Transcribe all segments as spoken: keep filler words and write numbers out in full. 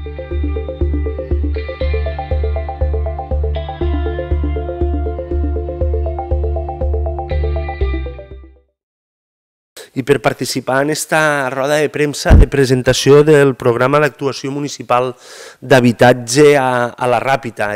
I per participar en esta roda de premsa de presentació del programa d'actuació municipal d'habitatge a, a la Ràpita,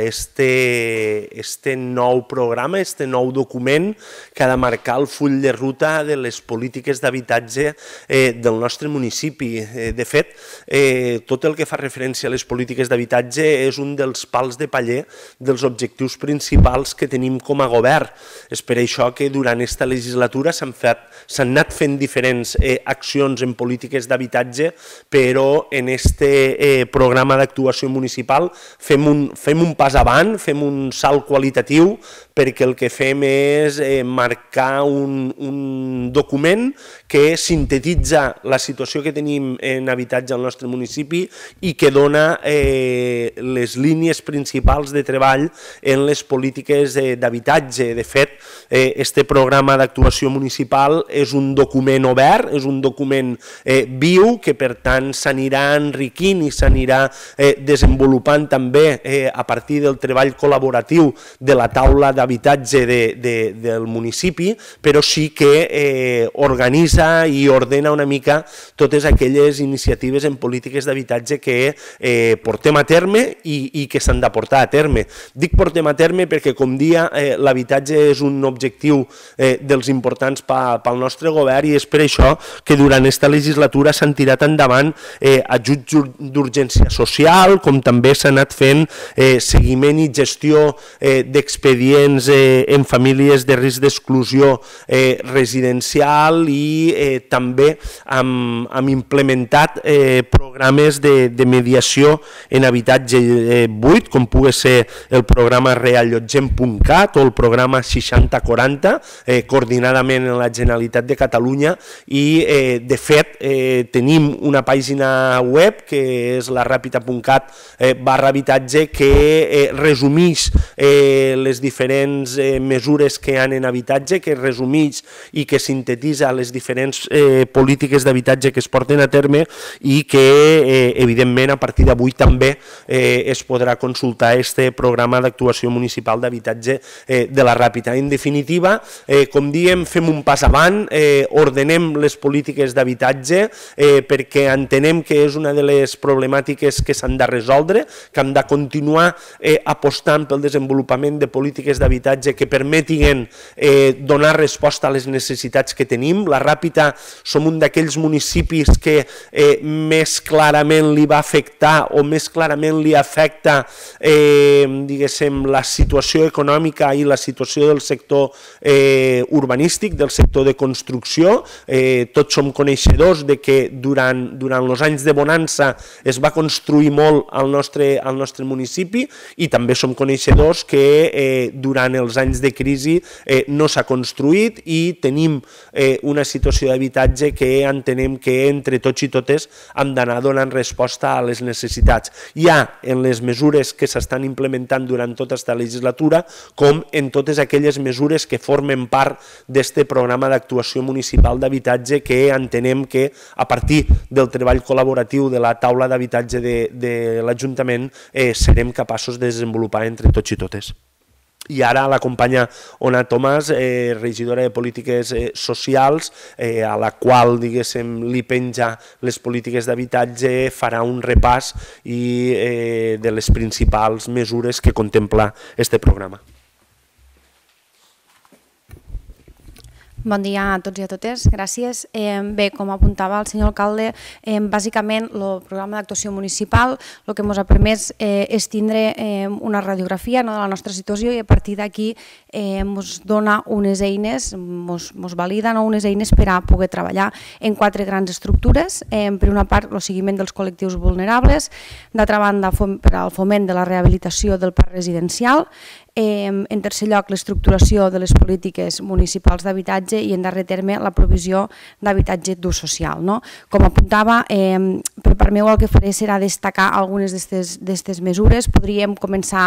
este, este nou programa, este nou document que ha de marcar el full de ruta de les polítiques d'habitatge eh, del nostre municipi. Eh, de fet, eh, tot el que fa referència a les polítiques d'habitatge és un dels pals de paller dels objectius principals que tenim com a govern. És per això que durant aquesta legislatura s'han fet, s'han anat fent diferents eh, accions en polítiques d'habitatge, però en aquest eh, programa d'actuació municipal fem un, fem un pas avant, fem un salt qualitatiu, perquè el que fem és eh, marcar un, un document que sintetitza la situació que tenim en habitatge al nostre municipi i que dona eh, les línies principals de treball en les polítiques d'habitatge. De fet, eh, este programa d'actuació municipal és un document obert, és un document eh, viu que per tant s'anirà enriquint i s'anirà eh, desenvolupant també eh, a partir del treball col·laboratiu de la taula d'habitatge de, de, del municipi, però sí que eh, organitza i ordena una mica totes aquelles iniciatives en polítiques d'habitatge que eh, portem a terme i, i que s'han de portar a terme. Dic portem a terme perquè, com dia, eh, l'habitatge és un objectiu eh, dels importants pel nostre govern i és per això que durant aquesta legislatura s'han tirat endavant eh, ajuts d'urgència social, com també s'ha anat fent eh, seguiment i gestió eh, d'expedients eh, en famílies de risc d'exclusió eh, residencial i eh, també hem, hem implementat eh, programes de, de mediació en habitatge eh, buit, com pugui ser el programa reallotgem punt cat o el programa seixanta quaranta, eh, coordinadament en la Generalitat de Catalunya, i eh, de fet eh, tenim una pàgina web que és la ràpita punt cat eh, barra habitatge que eh, resumeix eh, les diferents eh, mesures que hi ha en habitatge, que resumeix i que sintetitza les diferents eh, polítiques d'habitatge que es porten a terme i que eh, evidentment a partir d'avui també eh, es podrà consultar este programa d'actuació municipal d'habitatge eh, de la Ràpita. En definitiva, eh, com diem, fem un pas avant, eh, ordenem les polítiques d'habitatge eh, perquè entenem que és una de les problemàtiques que s'han de resoldre, que hem de continuar eh, apostant pel desenvolupament de polítiques d'habitatge que permetin eh, donar resposta a les necessitats que tenim. La Ràpita som un d'aquells municipis que eh, més clarament li va afectar o més clarament li afecta eh, diguéssim, la situació econòmica i la situació del sector eh, urbanístic, del sector de construcció. Eh, tots som coneixedors de que durant, durant els anys de bonança es va construir molt al nostre, al nostre municipi i també som coneixedors que eh, durant els anys de crisi eh, no s'ha construït i tenim eh, una situació d'habitatge que entenem que entre tots i totes hem d'anar donant resposta a les necessitats. Hi ha en les mesures que s'estan implementant durant tota aquesta legislatura com en totes aquelles mesures que formen part d'aquest programa d'actuació municipal d'habitatge que entenem que a partir del treball col·laboratiu de la taula d'habitatge de, de l'Ajuntament eh, serem capaços de desenvolupar entre tots i totes. I ara la companya Ona Tomàs, eh, regidora de Polítiques eh, Socials, eh, a la qual diguéssim li penja les polítiques d'habitatge, farà un repàs i, eh, de les principals mesures que contempla este programa. Bon dia a tots i a totes, gràcies. Eh, bé, com apuntava el senyor alcalde, eh, bàsicament el programa d'actuació municipal el que ens ha permès eh, és tindre eh, una radiografia no, de la nostra situació i a partir d'aquí ens eh, dona unes eines, ens valida no, unes eines per a poder treballar en quatre grans estructures. Eh, per una part, el seguiment dels col·lectius vulnerables, d'altra banda, per al foment de la rehabilitació del parc residencial, Eh, en tercer lloc, l'estructuració de les polítiques municipals d'habitatge i en darrer terme la provisió d'habitatge d'ús social. No? Com apuntava, eh, per part meu el que faré serà destacar algunes d'aquestes mesures. Podríem començar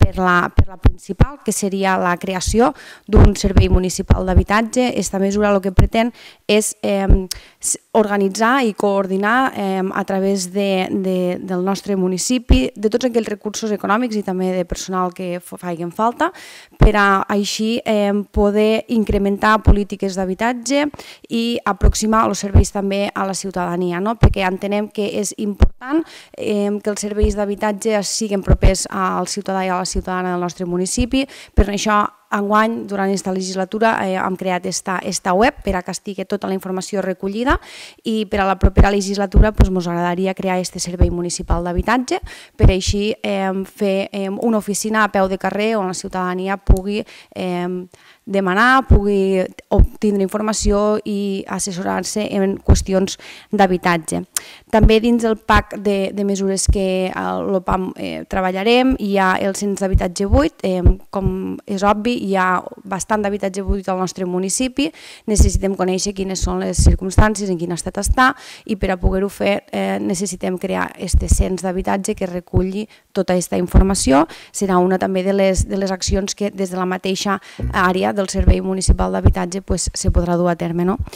per la, per la principal, que seria la creació d'un servei municipal d'habitatge. Aquesta mesura el que pretén és eh, organitzar i coordinar eh, a través de, de, del nostre municipi de tots aquells recursos econòmics i també de personal que facin falta per a així eh, poder incrementar polítiques d'habitatge i aproximar els serveis també a la ciutadania, no? Perquè entenem que és important eh, que els serveis d'habitatge siguin propers al ciutadà i a la ciutadana del nostre municipi. Per això, enguany, durant aquesta legislatura, eh, hem creat esta, esta web per a que estigui tota la informació recollida i per a la propera legislatura ens pues, agradaria crear este servei municipal d'habitatge per així eh, fer eh, una oficina a peu de carrer on la ciutadania pugui eh, demanar, pugui obtenir informació i assessorar-se en qüestions d'habitatge. També dins del pack de, de mesures que l'O P A M eh, treballarem hi ha el cens d'habitatge buit, eh, com és obvi hi ha bastant d'habitatge buit al nostre municipi, necessitem conèixer quines són les circumstàncies, en quin estat està i per a poder-ho fer eh, necessitem crear aquest cens d'habitatge que reculli tota aquesta informació. Serà una també de les, de les accions que des de la mateixa àrea del Servei Municipal d'Habitatge pues, se podrà dur a terme. No?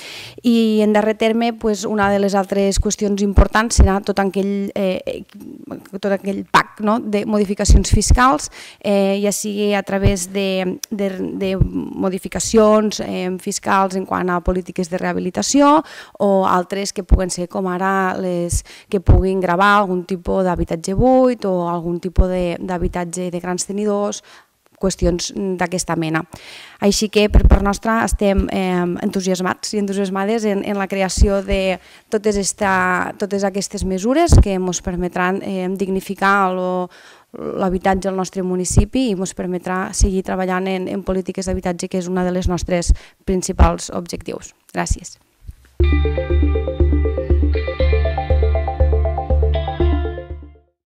I en darrer terme, pues, una de les altres qüestions importants serà tot aquell, eh, tot aquell pack no? de modificacions fiscals, eh, ja sigui a través de, de, de modificacions eh, fiscals en quant a polítiques de rehabilitació o altres que puguen ser com ara les que puguin gravar algun tipus d'habitatge buit o algun tipus d'habitatge de grans tenidors, qüestions d'aquesta mena. Així que per part nostra estem eh, entusiasmats i entusiasmades en, en la creació de totes, esta, totes aquestes mesures que ens permetran eh, dignificar l'habitatge al nostre municipi i ens permetrà seguir treballant en, en polítiques d'habitatge, que és un dels nostres principals objectius. Gràcies.